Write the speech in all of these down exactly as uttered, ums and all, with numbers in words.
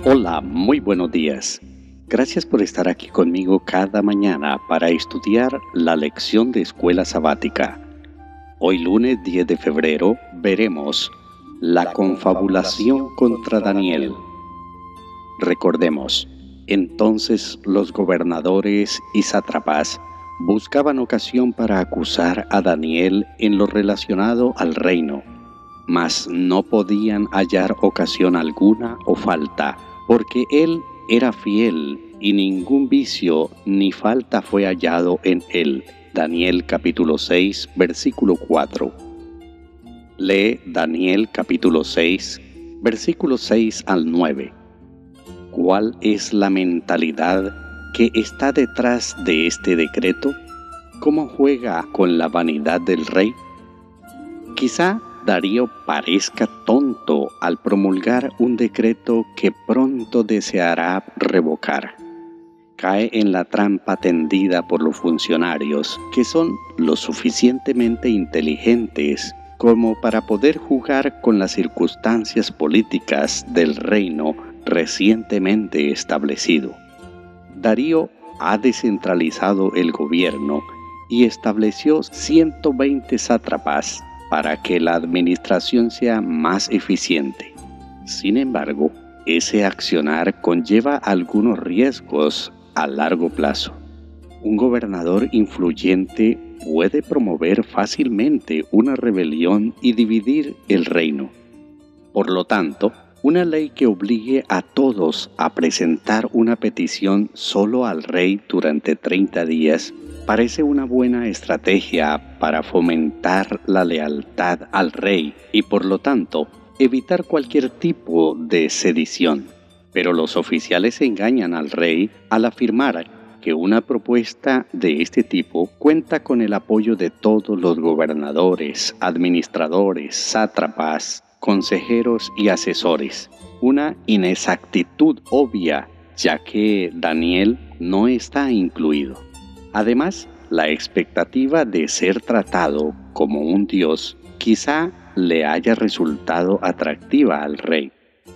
Hola, muy buenos días. Gracias por estar aquí conmigo cada mañana para estudiar la lección de escuela sabática. Hoy lunes diez de febrero veremos la confabulación contra Daniel. Recordemos, entonces los gobernadores y sátrapas buscaban ocasión para acusar a Daniel en lo relacionado al reino, mas no podían hallar ocasión alguna o falta, porque él era fiel y ningún vicio ni falta fue hallado en él. Daniel capítulo seis, versículo cuatro. Lee Daniel capítulo seis, versículos seis al nueve. ¿Cuál es la mentalidad que está detrás de este decreto? ¿Cómo juega con la vanidad del rey? Quizá Darío parezca tonto al promulgar un decreto que pronto deseará revocar. Cae en la trampa tendida por los funcionarios, que son lo suficientemente inteligentes como para poder jugar con las circunstancias políticas del reino recientemente establecido. Darío ha descentralizado el gobierno y estableció ciento veinte sátrapas para que la administración sea más eficiente. Sin embargo, ese accionar conlleva algunos riesgos a largo plazo. Un gobernador influyente puede promover fácilmente una rebelión y dividir el reino. Por lo tanto, una ley que obligue a todos a presentar una petición solo al rey durante treinta días parece una buena estrategia para fomentar la lealtad al rey y, por lo tanto, evitar cualquier tipo de sedición. Pero los oficiales engañan al rey al afirmar que una propuesta de este tipo cuenta con el apoyo de todos los gobernadores, administradores, sátrapas, consejeros y asesores. Una inexactitud obvia, ya que Daniel no está incluido. Además, la expectativa de ser tratado como un dios quizá le haya resultado atractiva al rey.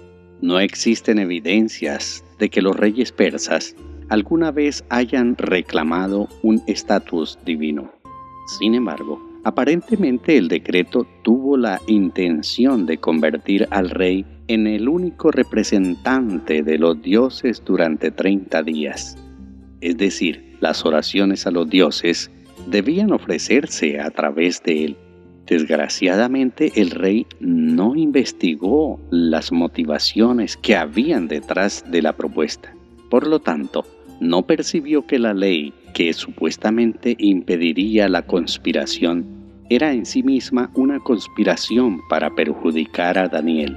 No existen evidencias de que los reyes persas alguna vez hayan reclamado un estatus divino. Sin embargo, aparentemente el decreto tuvo la intención de convertir al rey en el único representante de los dioses durante treinta días. Es decir, las oraciones a los dioses debían ofrecerse a través de él. Desgraciadamente, el rey no investigó las motivaciones que habían detrás de la propuesta. Por lo tanto, no percibió que la ley que supuestamente impediría la conspiración era en sí misma una conspiración para perjudicar a Daniel.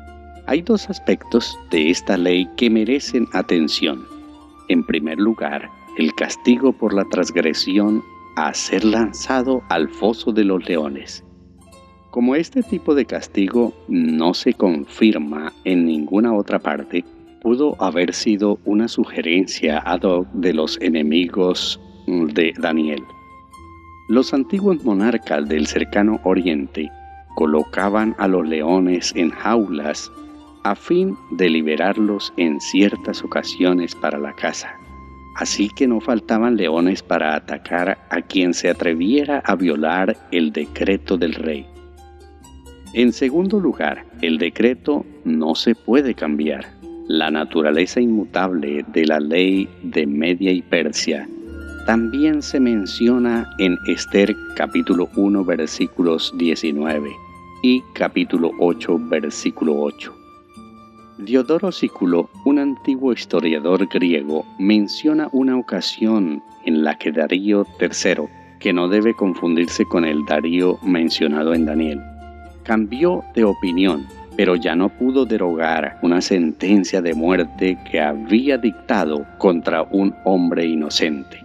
Hay dos aspectos de esta ley que merecen atención. En primer lugar, el castigo por la transgresión a ser lanzado al foso de los leones. Como este tipo de castigo no se confirma en ninguna otra parte, pudo haber sido una sugerencia ad hoc de los enemigos de Daniel. Los antiguos monarcas del cercano Oriente colocaban a los leones en jaulas a fin de liberarlos en ciertas ocasiones para la caza. Así que no faltaban leones para atacar a quien se atreviera a violar el decreto del rey. En segundo lugar, el decreto no se puede cambiar. La naturaleza inmutable de la ley de Media y Persia también se menciona en Esther capítulo uno versículos diecinueve y capítulo ocho versículo ocho. Diodoro Sículo, un antiguo historiador griego, menciona una ocasión en la que Darío tercero, que no debe confundirse con el Darío mencionado en Daniel, cambió de opinión, pero ya no pudo derogar una sentencia de muerte que había dictado contra un hombre inocente.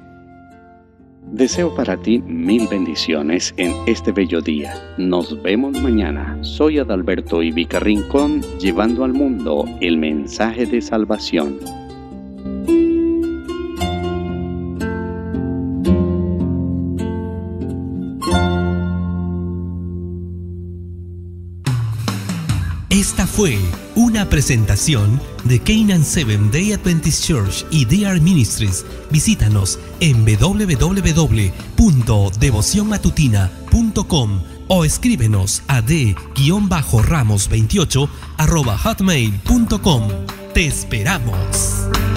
Deseo para ti mil bendiciones en este bello día. Nos vemos mañana. Soy Adalberto Ibica Rincón, llevando al mundo el mensaje de salvación. Esta fue una presentación de Canaan Seventh Day Adventist Church y D R Ministries. Visítanos en doble u doble u doble u punto devoción matutina punto com o escríbenos a d ramos veintiocho arroba hotmail punto com. ¡Te esperamos!